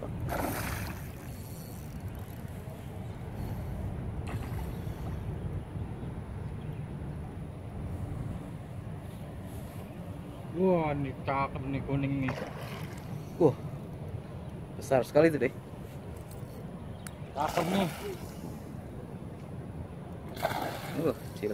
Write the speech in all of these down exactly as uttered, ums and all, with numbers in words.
Wah, ini cakep nih kuning nih. Wah, besar sekali tuh deh. Cakep nih. Wah, kecil.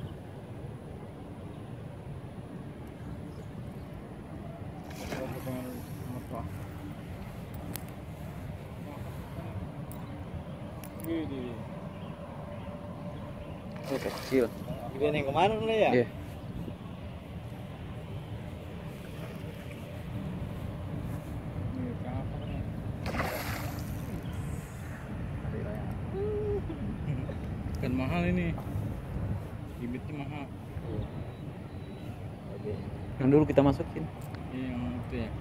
Gini. Oh, kecil. Juga nih kemarin lah ya. Iya. Nih, cakep nih. Kan mahal ini. Bibitnya mahal. Yang dulu kita masukin. Iya, yang itu ya.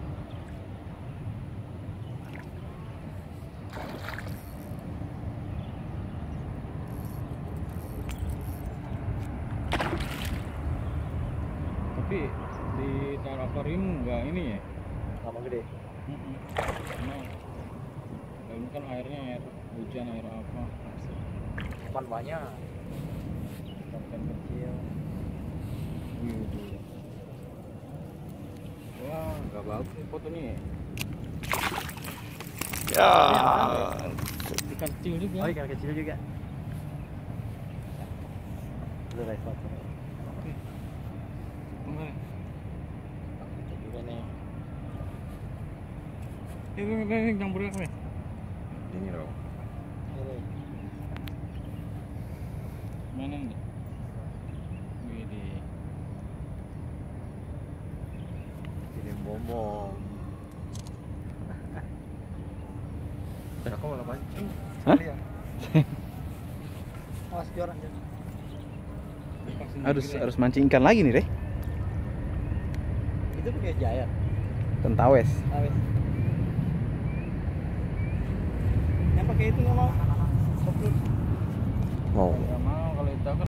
Tapi di taruh akuarium nggak ini ya? Lama gede. Mm-mm. Karena ini kan airnya air hujan, air apa? Ikan banyak. Ikan kecil. Wih, wah, nggak bagus nih fotonya ya. Ya. Ikan kecil juga. Oh, ikan kecil juga. Udah guys, foto. Enggak. Kita juga nih. Ini ini ini campur apa ya? Ini loh. Ini. Mana enggak? Widi. Ini bombong. Aku malah mancing. Hah? Ya. Awas joran joran. Harus harus mancing ikan lagi nih deh. Itu pakai jaya. Tentawes. Awes. Yang pakai itu nggak mau. Fokus. Mau. Nggak mau.